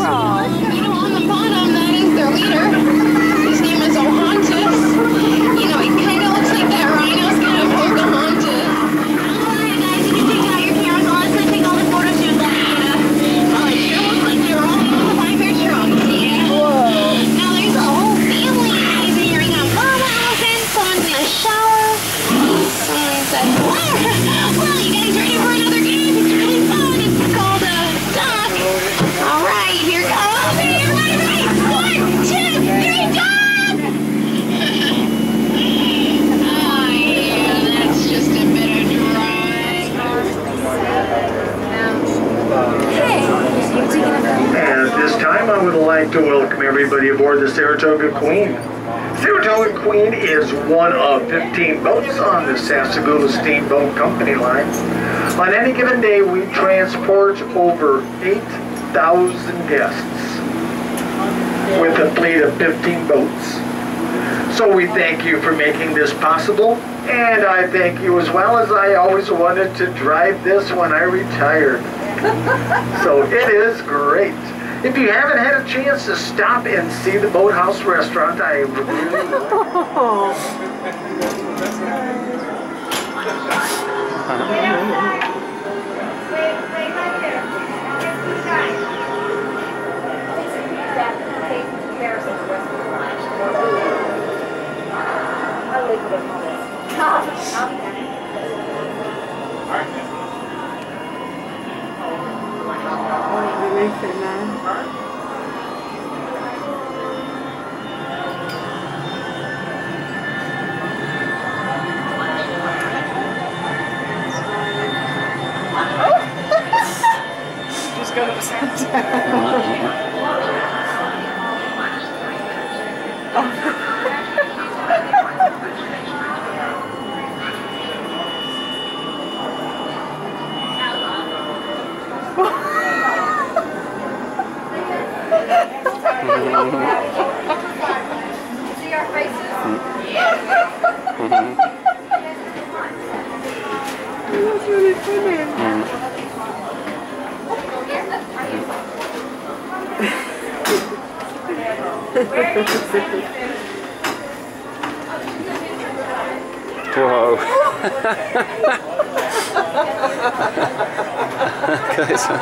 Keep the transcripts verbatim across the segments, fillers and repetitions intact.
crawl. You know, on the bottom, that is their leader. His name is Ohontis. You know, he kind of looks like that rhino's kind of Pocahontas. Alright, guys, you can take out your cameras. I'll let take all the photo shoots on Anna. Oh, it sure looks like they were all able to find their trunks, yeah. Whoa. Now, there's a whole family of guys in here. We got Mama Elephant, someone's in a shower. Someone said, well, you guys ready for another game? It's really fun. It's called a uh, duck. All right, here goes. Okay, everybody ready? One, two, three, go! Oh, yeah, that's just a bit of drawing. Hey, you're taking a film. At this time, I would like to welcome everybody aboard the Saratoga Queen. Saratoga Queen is one of fifteen boats on the Sassagoula Steamboat Company line. On any given day, we transport over eight thousand guests with a fleet of fifteen boats. So we thank you for making this possible, and I thank you as well, as I always wanted to drive this when I retired. So it is great. If you haven't had a chance to stop and see the Boathouse Restaurant, I would really Just go upside See our faces? That's really funny. Whoa. Okay, so.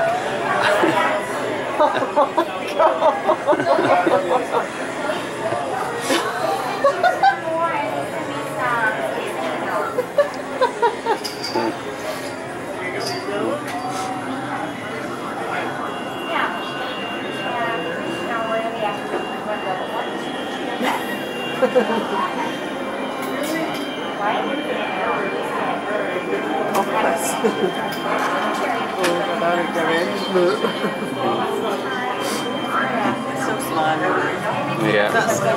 So slimy. Yeah. That's so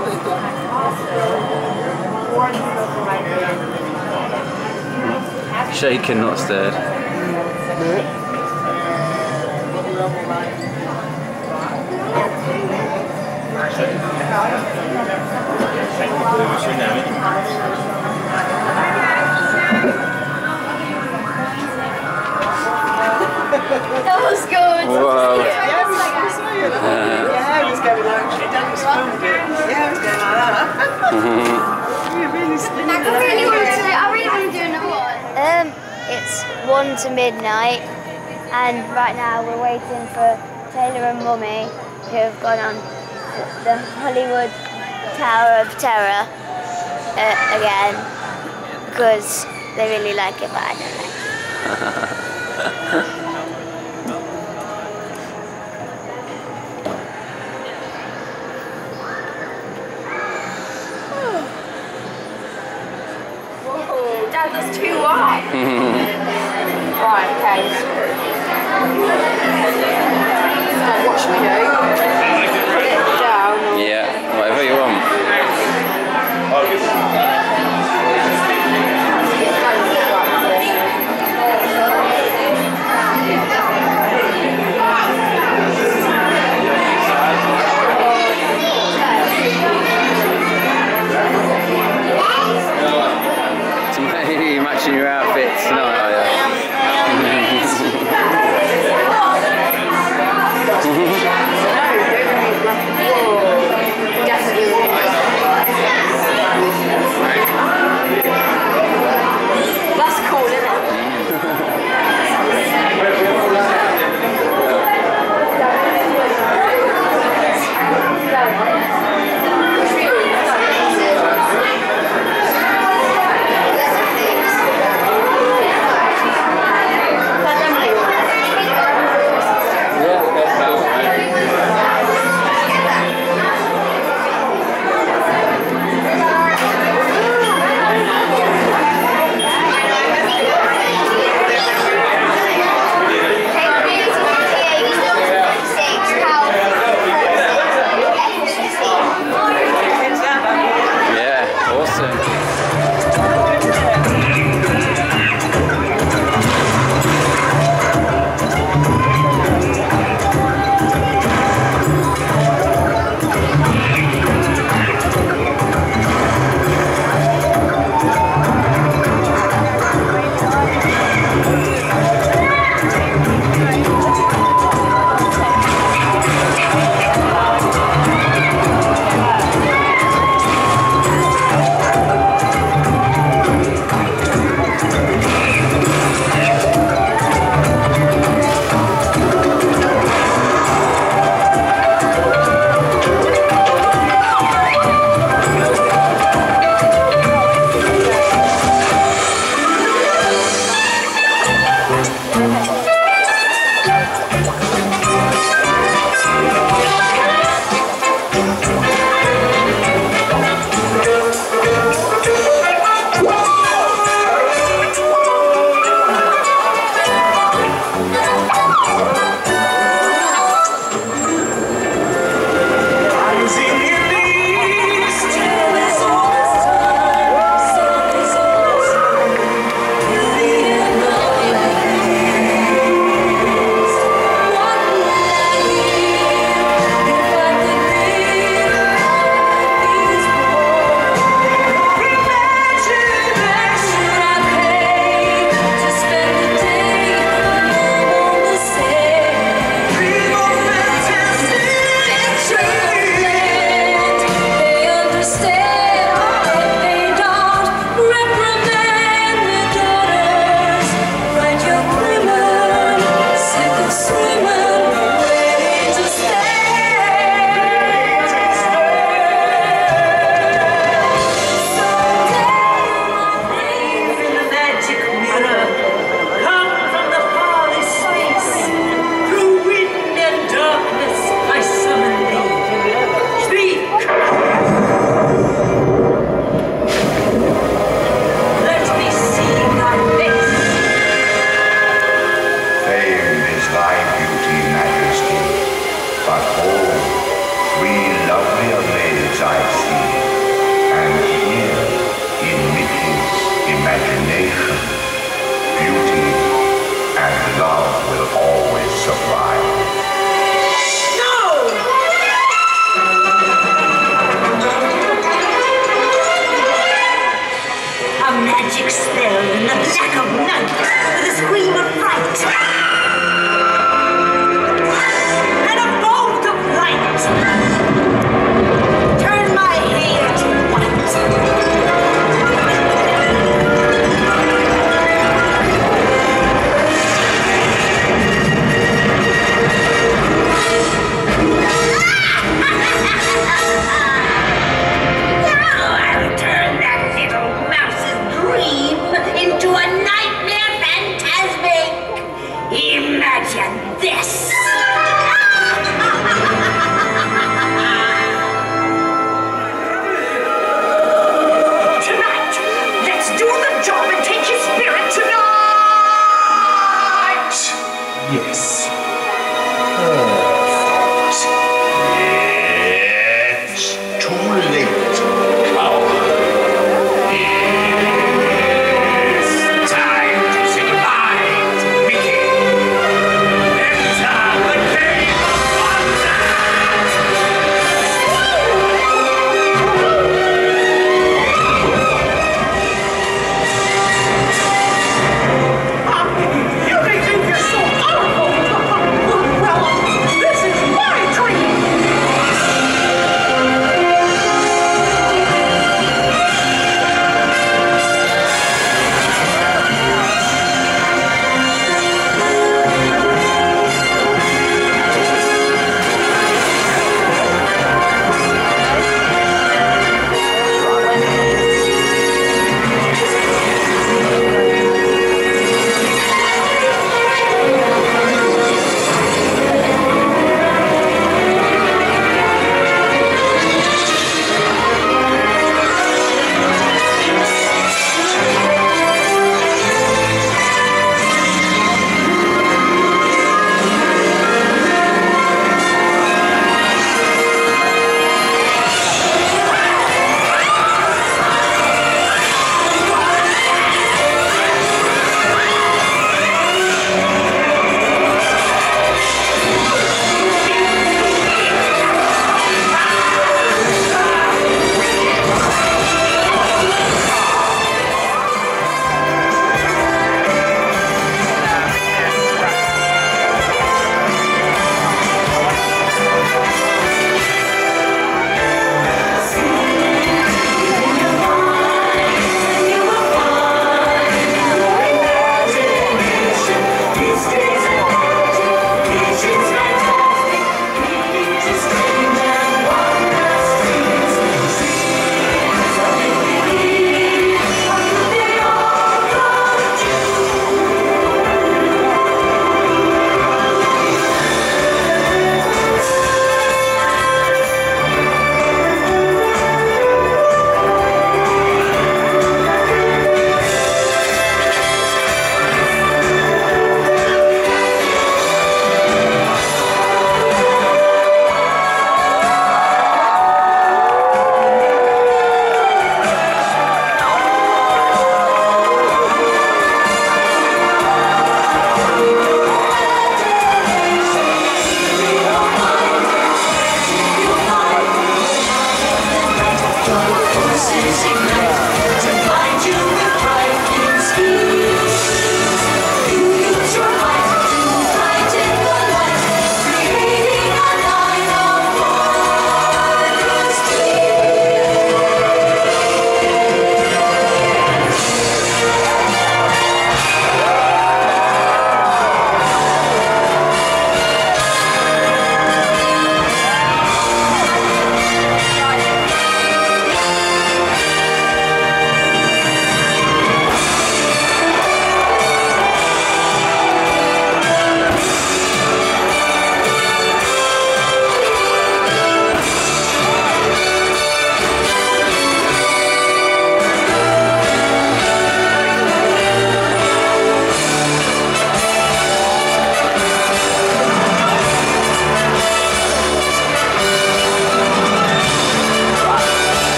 slimy. Shaken, not stirred. That was good. Whoa. Yeah, we saw you. Yeah, he was going like, he done his phone bit. Yeah, he was going like that. You're really spinning. I really want to, I really want to do another one. Um, it's one to midnight, and right now we're waiting for Taylor and Mummy, who have gone on the Hollywood Tower of Terror uh, again, because they really like it, but I don't like it. Dad, that's too wide. Right, okay. Now watch me do. Put it down. Yeah, whatever you want. You're matching your outfits tonight, are you?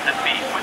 the beat.